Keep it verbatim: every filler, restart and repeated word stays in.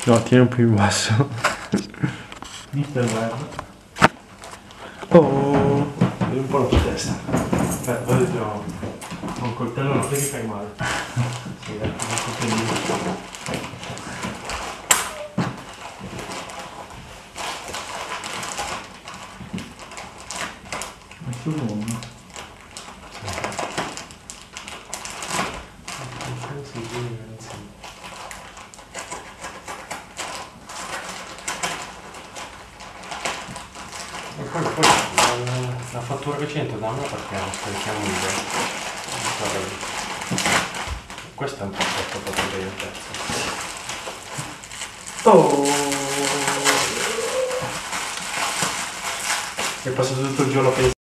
No, tieni un po' in basso. mister Web. Oh, vedi un po' la tua testa. Aspetta, poi ti ho un coltello, non ti fai male. Sì, dai, un coltellino. Ma che uomo? E poi, poi la, la fattura che c'entra da me perché non scarichiamo il questo è un po' troppo fattura del pezzo. oh. È passato tutto il giorno a pensare